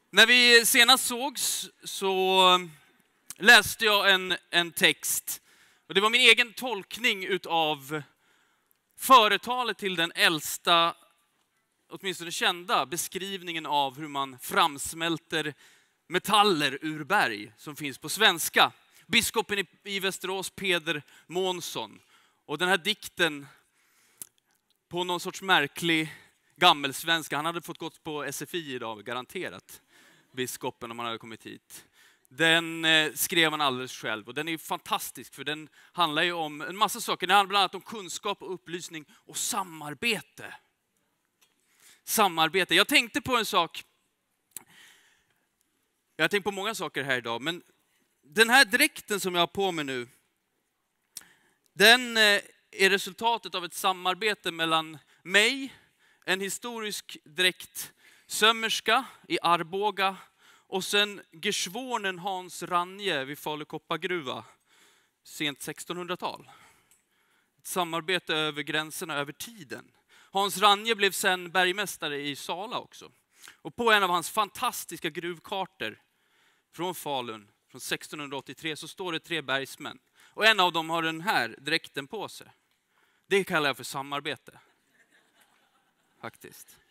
När vi senast sågs så läste jag en text. Och det var min egen tolkning utav företalet till den äldsta, åtminstone kända, beskrivningen av hur man framsmälter metaller ur berg som finns på svenska. Biskopen i Västerås, Peder Månsson. Och den här dikten på någon sorts märklig gammelsvenska. Han hade fått gått på SFI idag, garanterat. Biskopen, om han hade kommit hit. Den skrev han alldeles själv. Och den är fantastisk, för den handlar ju om en massa saker. Den handlar bland annat om kunskap och upplysning och samarbete. Samarbete. Jag tänkte på en sak. Jag har tänkt på många saker här idag. Men den här dräkten som jag har på mig nu, den är resultatet av ett samarbete mellan mig, en historisk dräktsömmerska i Arboga, och sen geschwornen Hans Ranje vid Falu koppargruva, sent 1600-tal. Ett samarbete över gränserna, över tiden. Hans Ranje blev sen bergmästare i Sala också. Och på en av hans fantastiska gruvkartor från Falun, från 1683, så står det 3 bergsmän. Och en av dem har den här dräkten på sig. Det kallar jag för samarbete. Faktiskt.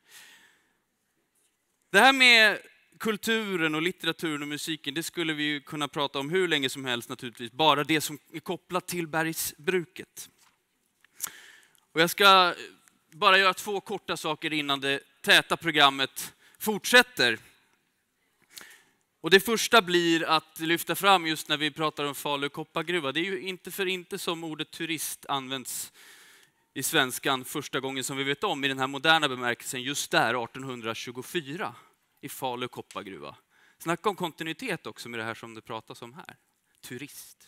Det här med kulturen och litteraturen och musiken, det skulle vi ju kunna prata om hur länge som helst naturligtvis. Bara det som är kopplat till bergsbruket. Och jag ska bara göra 2 korta saker innan det täta programmet fortsätter. Och det första blir att lyfta fram just när vi pratar om Falu koppargruva. Det är ju inte för inte som ordet turist används i svenskan första gången som vi vet om i den här moderna bemärkelsen just där 1824 i Falu koppargruva. Snacka om kontinuitet också med det här som det pratas om här. Turist.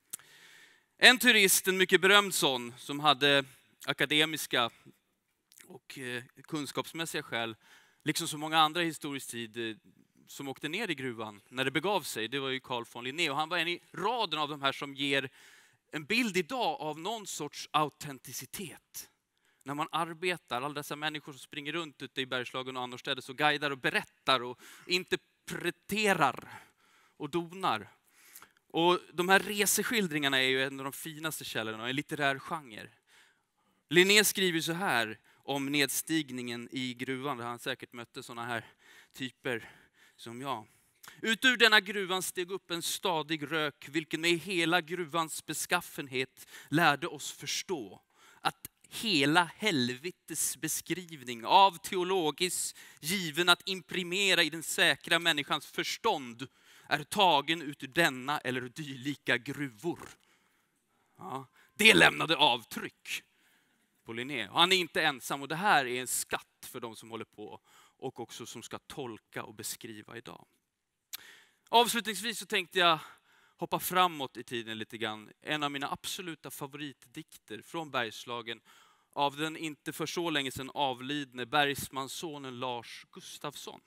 En turist, en mycket berömd sån, som hade akademiska och kunskapsmässiga skäl, liksom så många andra i historisk tid som åkte ner i gruvan när det begav sig, det var ju Carl von Linné. Och han var en i raden av de här som ger en bild idag av någon sorts autenticitet. När man arbetar, alla dessa människor som springer runt ute i Bergslagen och annorstädes och guidar och berättar och interpreterar och donar. Och de här reseskildringarna är ju en av de finaste källorna, en litterär genre. Linné skriver så här om nedstigningen i gruvan, där han säkert mötte sådana här typer som jag. Ut ur denna gruvan steg upp en stadig rök, vilken med hela gruvans beskaffenhet lärde oss förstå att hela helvetes beskrivning av teologiskt given att imprimera i den säkra människans förstånd är tagen ut ur denna eller dylika gruvor. Ja, det lämnade avtryck på Linné. Han är inte ensam, och det här är en skatt för de som håller på och också som ska tolka och beskriva idag. Avslutningsvis så tänkte jag hoppa framåt i tiden lite grann. En av mina absoluta favoritdikter från Bergslagen av den inte för så länge sedan avlidne bergsmanssonen Lars Gustafsson.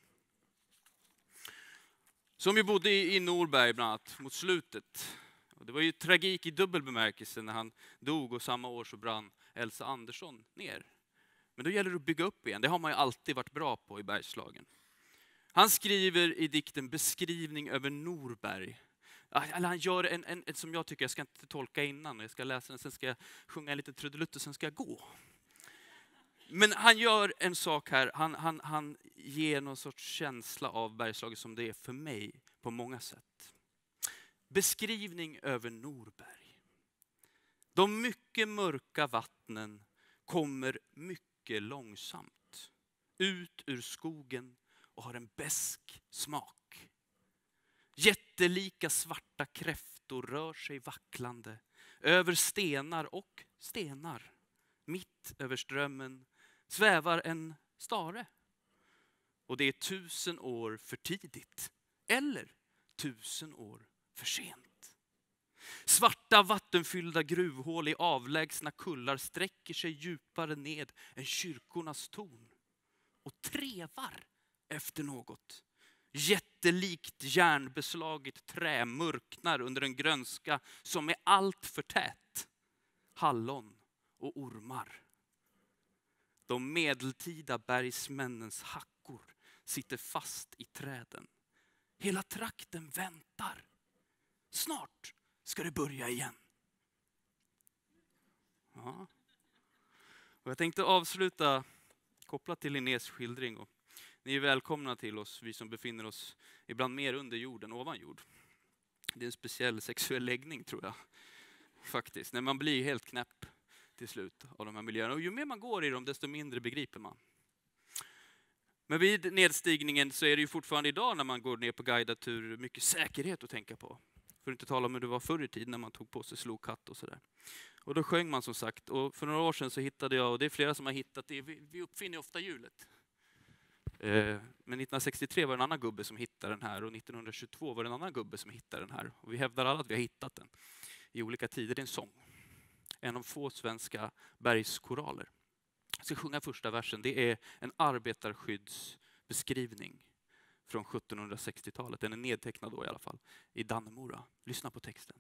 Som ju bodde i Norberg bland annat mot slutet. Och det var ju tragik i dubbel bemärkelse när han dog, och samma år så brann Elsa Andersson ner. Men då gäller det att bygga upp igen. Det har man ju alltid varit bra på i Bergslagen. Han skriver i dikten Beskrivning över Norberg. Eller han gör en som jag tycker, jag ska inte tolka innan, jag ska läsa den, sen ska jag sjunga en liten trudelutt och sen ska jag gå. Men han gör en sak här, han ger någon sorts känsla av Bergslagen som det är för mig på många sätt. Beskrivning över Norberg. De mycket mörka vattnen kommer mycket långsamt ut ur skogen och har en besk smak. Jättelika svarta kräftor rör sig vacklande över stenar och stenar. Mitt över strömmen svävar en stare. Och det är 1000 år för tidigt eller 1000 år för sent. Svarta vattenfyllda gruvhål i avlägsna kullar sträcker sig djupare ned än kyrkornas torn och trevar efter något. Jättelikt järnbeslaget trä mörknar under en grönska som är allt för tät. Hallon och ormar. De medeltida bergsmännens hackor sitter fast i träden. Hela trakten väntar. Snart ska det börja igen. Ja. Och jag tänkte avsluta kopplat till Linnés skildring. Och ni är välkomna till oss, vi som befinner oss ibland mer under jord än ovan jord. Det är en speciell sexuell läggning, tror jag. Faktiskt. När man blir helt knäpp till slut av de här miljöerna. Och ju mer man går i dem, desto mindre begriper man. Men vid nedstigningen så är det ju fortfarande idag när man går ner på guidad tur mycket säkerhet att tänka på. För att inte tala om hur det var förr i tiden när man tog på sig slokhatt och sådär. Och då sjöng man som sagt. Och för några år sedan så hittade jag, och det är flera som har hittat det, vi uppfinner ofta hjulet. Men 1963 var det en annan gubbe som hittade den här och 1922 var det en annan gubbe som hittade den här. Och vi hävdar alla att vi har hittat den i olika tider. Det är en sång. En av få svenska bergskoraler. Jag ska sjunga första versen. Det är en arbetarskyddsbeskrivning från 1760-talet. Den är nedtecknad då i alla fall i Dannemora. Lyssna på texten.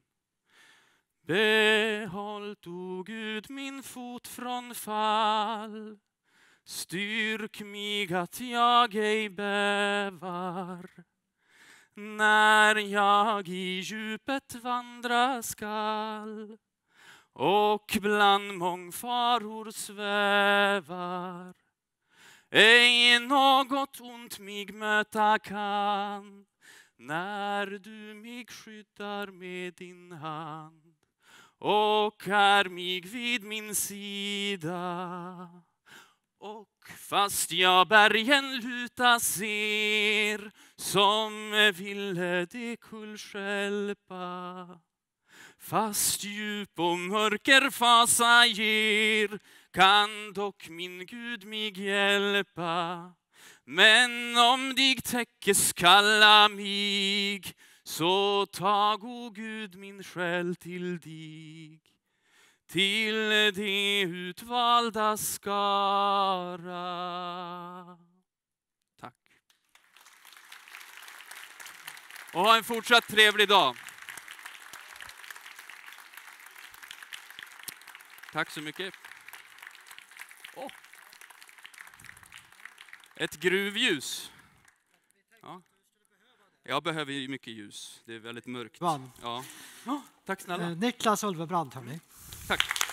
Behåll, o Gud, min fot från fall. Styrk mig att jag ej bävar. När jag i djupet vandra skall och bland mångfaror svävar, ej något ont mig möta kan, när du mig skyddar med din hand och är mig vid min sida. Och fast jag bergen luta ser, som ville de kullstjälpa, fast djup och mörker fasa ger, kan dock min Gud mig hjälpa. Men om dig täckes kalla mig, så tag, o Gud, min själ till dig, till de utvalda skara. Tack. Och ha en fortsatt trevlig dag. Tack så mycket. Ett gruvljus. Ja. Jag behöver ju mycket ljus. Det är väldigt mörkt. Ja. Tack snälla. Niklas Ulvebrand, hörni. Tack.